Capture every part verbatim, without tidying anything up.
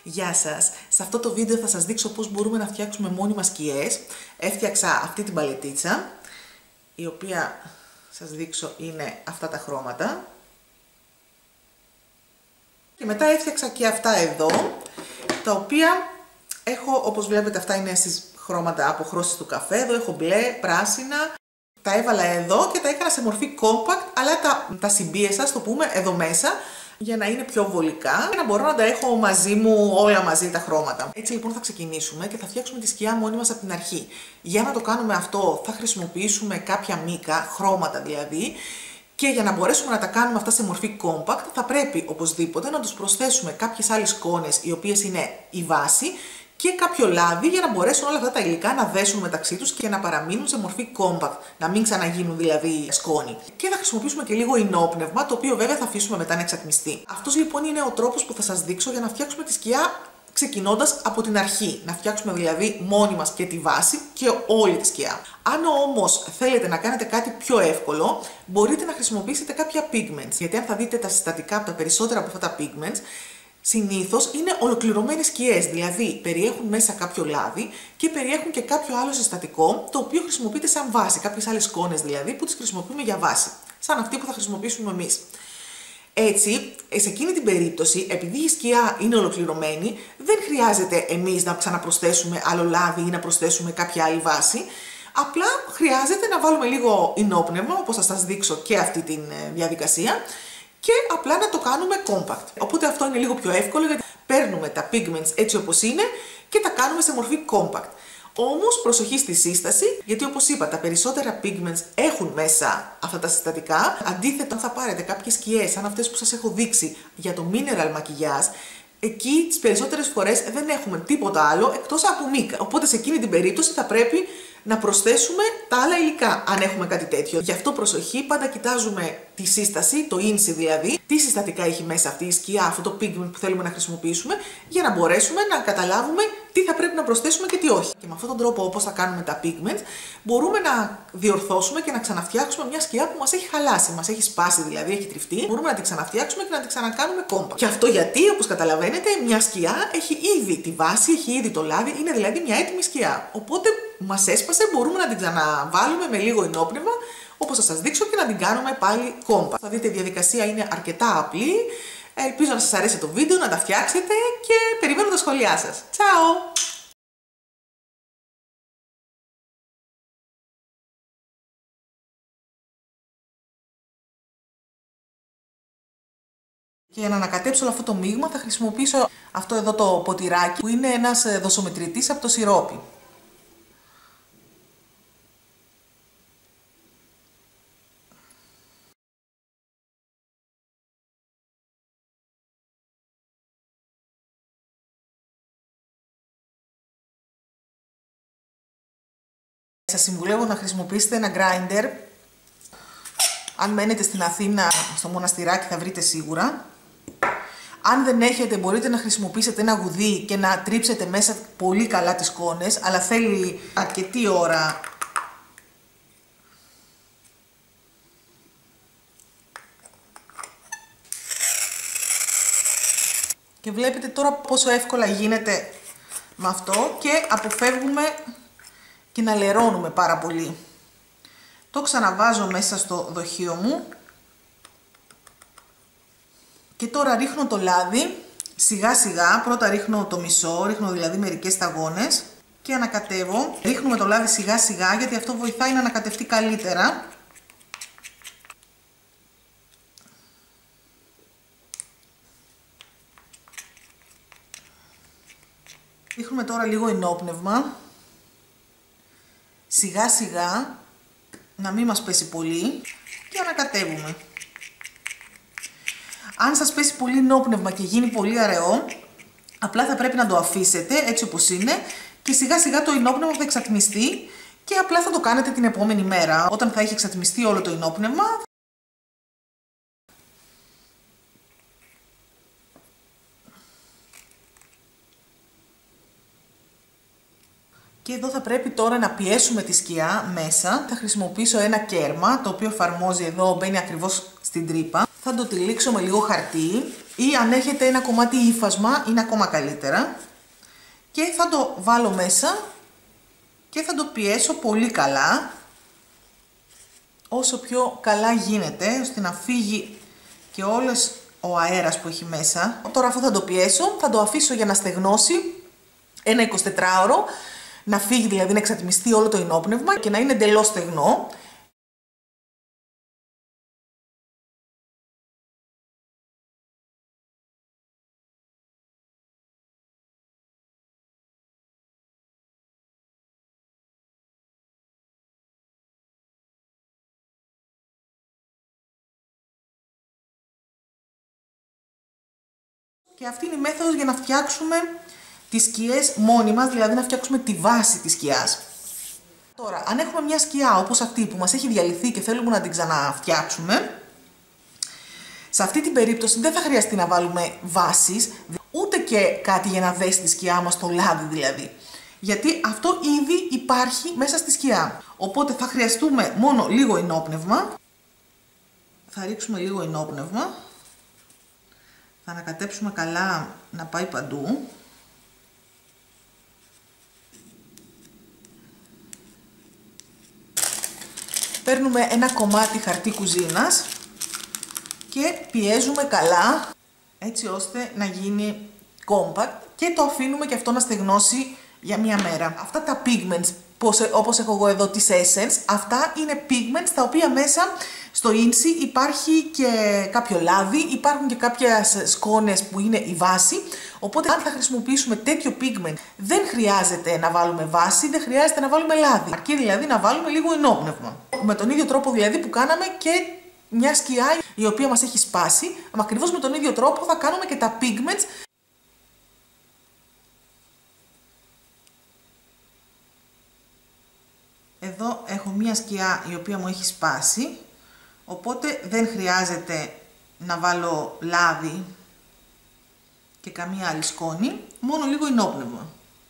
Γεια σας! Σε αυτό το βίντεο θα σας δείξω πώς μπορούμε να φτιάξουμε μόνοι μας σκιές. Έφτιαξα αυτή την παλετίτσα, η οποία σας δείξω είναι αυτά τα χρώματα. Και μετά έφτιαξα και αυτά εδώ, τα οποία έχω, όπως βλέπετε, αυτά είναι στις χρώματα αποχρώσεις του καφέ. Εδώ έχω μπλε, πράσινα. Τα έβαλα εδώ και τα έκανα σε μορφή compact, αλλά τα, τα συμπίεσα, το πούμε, εδώ μέσα, για να είναι πιο βολικά και να μπορώ να τα έχω μαζί μου όλα μαζί τα χρώματα. Έτσι λοιπόν θα ξεκινήσουμε και θα φτιάξουμε τη σκιά μόνοι μας από την αρχή. Για να το κάνουμε αυτό θα χρησιμοποιήσουμε κάποια μίκα, χρώματα δηλαδή, και για να μπορέσουμε να τα κάνουμε αυτά σε μορφή compact θα πρέπει οπωσδήποτε να τους προσθέσουμε κάποιες άλλες σκόνες, οι οποίες είναι η βάση, και κάποιο λάδι για να μπορέσουν όλα αυτά τα υλικά να δέσουν μεταξύ τους και να παραμείνουν σε μορφή compact, να μην ξαναγίνουν δηλαδή σκόνη. Και θα χρησιμοποιήσουμε και λίγο ινόπνευμα, το οποίο βέβαια θα αφήσουμε μετά να εξατμιστεί. Αυτός λοιπόν είναι ο τρόπος που θα σας δείξω για να φτιάξουμε τη σκιά ξεκινώντας από την αρχή. Να φτιάξουμε δηλαδή μόνοι μας και τη βάση και όλη τη σκιά. Αν όμως θέλετε να κάνετε κάτι πιο εύκολο, μπορείτε να χρησιμοποιήσετε κάποια pigments. Γιατί αν θα δείτε τα συστατικά από τα περισσότερα από αυτά τα pigments, συνήθως είναι ολοκληρωμένες σκιές, δηλαδή περιέχουν μέσα κάποιο λάδι και περιέχουν και κάποιο άλλο συστατικό, το οποίο χρησιμοποιείται σαν βάση, κάποιες άλλες σκόνες δηλαδή που τις χρησιμοποιούμε για βάση, σαν αυτή που θα χρησιμοποιήσουμε εμείς. Έτσι, σε εκείνη την περίπτωση, επειδή η σκιά είναι ολοκληρωμένη, δεν χρειάζεται εμείς να ξαναπροσθέσουμε άλλο λάδι ή να προσθέσουμε κάποια άλλη βάση. Απλά χρειάζεται να βάλουμε λίγο ινόπνευμα, όπως θα σας δείξω και αυτή τη διαδικασία, και απλά να το κάνουμε compact. Οπότε αυτό είναι λίγο πιο εύκολο, γιατί παίρνουμε τα pigments έτσι όπως είναι και τα κάνουμε σε μορφή compact. Όμως προσοχή στη σύσταση, γιατί όπως είπα τα περισσότερα pigments έχουν μέσα αυτά τα συστατικά. Αντίθετα, αν θα πάρετε κάποιες σκιές σαν αυτές που σας έχω δείξει για το mineral maquillage, εκεί τις περισσότερες φορές δεν έχουμε τίποτα άλλο εκτός από μίκα. Οπότε σε εκείνη την περίπτωση θα πρέπει να προσθέσουμε τα άλλα υλικά, αν έχουμε κάτι τέτοιο. Γι' αυτό προσοχή, πάντα κοιτάζουμε τη σύσταση, το ίνσι δηλαδή, τι συστατικά έχει μέσα αυτή η σκιά, αυτό το pigment που θέλουμε να χρησιμοποιήσουμε, για να μπορέσουμε να καταλάβουμε τι θα πρέπει να προσθέσουμε και τι όχι. Και με αυτόν τον τρόπο, όπως θα κάνουμε τα pigments, μπορούμε να διορθώσουμε και να ξαναφτιάξουμε μια σκιά που μας έχει χαλάσει, μας έχει σπάσει δηλαδή, έχει τριφτεί. Μπορούμε να την ξαναφτιάξουμε και να την ξανακάνουμε compact. Και αυτό γιατί, όπως καταλαβαίνετε, μια σκιά έχει ήδη τη βάση, έχει ήδη το λάδι, είναι δηλαδή μια έτοιμη σκιά. Οπότε μας έσπασε, μπορούμε να την ξαναβάλουμε με λίγο ινόπνευμα, όπως θα σας δείξω, και να την κάνουμε πάλι compact. Θα δείτε η διαδικασία είναι αρκετά απλή. Ελπίζω να σας αρέσει το βίντεο, να τα φτιάξετε και περιμένω τα σχόλιά σας. Τσάου! Και για να ανακατέψω όλο αυτό το μείγμα θα χρησιμοποιήσω αυτό εδώ το ποτηράκι, που είναι ένας δοσομετρητής από το σιρόπι. Σας συμβουλεύω να χρησιμοποιήσετε ένα grinder. Αν μένετε στην Αθήνα, στο μοναστηράκι, θα βρείτε σίγουρα. Αν δεν έχετε, μπορείτε να χρησιμοποιήσετε ένα γουδί και να τρίψετε μέσα πολύ καλά τις σκόνες, αλλά θέλει αρκετή ώρα. Και βλέπετε τώρα πόσο εύκολα γίνεται με αυτό και αποφεύγουμε και να λερώνουμε πάρα πολύ. Το ξαναβάζω μέσα στο δοχείο μου και τώρα ρίχνω το λάδι σιγά σιγά. Πρώτα ρίχνω το μισό, ρίχνω δηλαδή μερικές σταγόνες και ανακατεύω. Ρίχνουμε το λάδι σιγά σιγά, γιατί αυτό βοηθάει να ανακατευτεί καλύτερα. Ρίχνουμε τώρα λίγο ινόπνευμα, σιγά σιγά, να μην μας πέσει πολύ, και ανακατεύουμε. Αν σας πέσει πολύ ινόπνευμα και γίνει πολύ αραιό, απλά θα πρέπει να το αφήσετε έτσι όπως είναι και σιγά σιγά το ινόπνευμα θα εξατμιστεί και απλά θα το κάνετε την επόμενη μέρα. Όταν θα έχει εξατμιστεί όλο το ινόπνευμα, και εδώ θα πρέπει τώρα να πιέσουμε τη σκιά μέσα. Θα χρησιμοποιήσω ένα κέρμα, το οποίο εφαρμόζει εδώ, μπαίνει ακριβώς στην τρύπα. Θα το τυλίξω με λίγο χαρτί ή αν έχετε ένα κομμάτι ύφασμα είναι ακόμα καλύτερα. Και θα το βάλω μέσα και θα το πιέσω πολύ καλά, όσο πιο καλά γίνεται, ώστε να φύγει και όλος ο αέρας που έχει μέσα. Τώρα αφού θα το πιέσω, θα το αφήσω για να στεγνώσει ένα εικοσιτετράωρο, να φύγει δηλαδή, να εξατμιστεί όλο το ενόπνευμα και να είναι εντελώς στεγνό. Και αυτή είναι η μέθοδος για να φτιάξουμε τις σκιές μόνοι μας, δηλαδή να φτιάξουμε τη βάση της σκιάς. Τώρα, αν έχουμε μια σκιά όπως αυτή που μας έχει διαλυθεί και θέλουμε να την ξαναφτιάξουμε, σε αυτή την περίπτωση δεν θα χρειαστεί να βάλουμε βάσεις, ούτε και κάτι για να δέσει τη σκιά μας, το λάδι δηλαδή. Γιατί αυτό ήδη υπάρχει μέσα στη σκιά. Οπότε θα χρειαστούμε μόνο λίγο ενόπνευμα. Θα ρίξουμε λίγο ενόπνευμα. Θα ανακατέψουμε καλά να πάει παντού. Παίρνουμε ένα κομμάτι χαρτί κουζίνας και πιέζουμε καλά έτσι ώστε να γίνει compact και το αφήνουμε και αυτό να στεγνώσει για μία μέρα. Αυτά τα pigments, όπως έχω εγώ εδώ τις Essence, αυτά είναι pigments τα οποία μέσα στο ίνσι υπάρχει και κάποιο λάδι, υπάρχουν και κάποιες σκόνες που είναι η βάση, οπότε αν θα χρησιμοποιήσουμε τέτοιο pigment δεν χρειάζεται να βάλουμε βάση, δεν χρειάζεται να βάλουμε λάδι, αρκεί δηλαδή να βάλουμε λίγο ενόπνευμα. Με τον ίδιο τρόπο δηλαδή που κάναμε και μια σκιά η οποία μας έχει σπάσει, ακριβώς με τον ίδιο τρόπο θα κάνουμε και τα pigments. Εδώ έχω μία σκιά η οποία μου έχει σπάσει, οπότε δεν χρειάζεται να βάλω λάδι και καμία άλλη σκόνη, μόνο λίγο ενόπνευμα.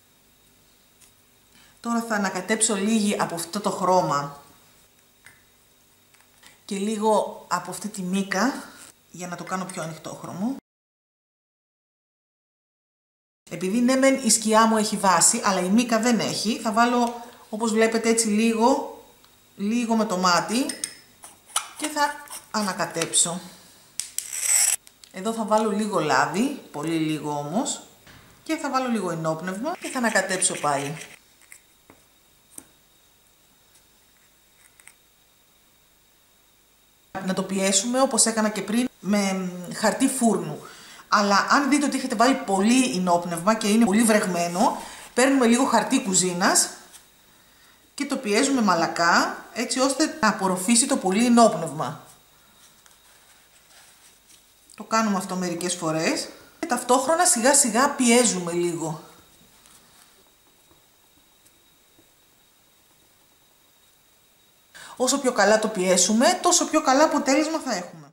Τώρα θα ανακατέψω λίγη από αυτό το χρώμα και λίγο από αυτή τη μίκα για να το κάνω πιο ανοιχτόχρωμο. Επειδή ναι μεν η σκιά μου έχει βάση, αλλά η μίκα δεν έχει, θα βάλω όπως βλέπετε έτσι λίγο, λίγο με το μάτι και θα ανακατέψω. Εδώ θα βάλω λίγο λάδι, πολύ λίγο όμως, και θα βάλω λίγο ενόπνευμα και θα ανακατέψω πάλι. Να το πιέσουμε όπως έκανα και πριν με χαρτί φούρνου. Αλλά αν δείτε ότι έχετε βάλει πολύ ενόπνευμα και είναι πολύ βρεγμένο, παίρνουμε λίγο χαρτί κουζίνας και το πιέζουμε μαλακά έτσι ώστε να απορροφήσει το πολύ ενόπνευμα. Το κάνουμε αυτό μερικές φορές και ταυτόχρονα σιγά σιγά πιέζουμε λίγο. Όσο πιο καλά το πιέσουμε, τόσο πιο καλά αποτέλεσμα θα έχουμε.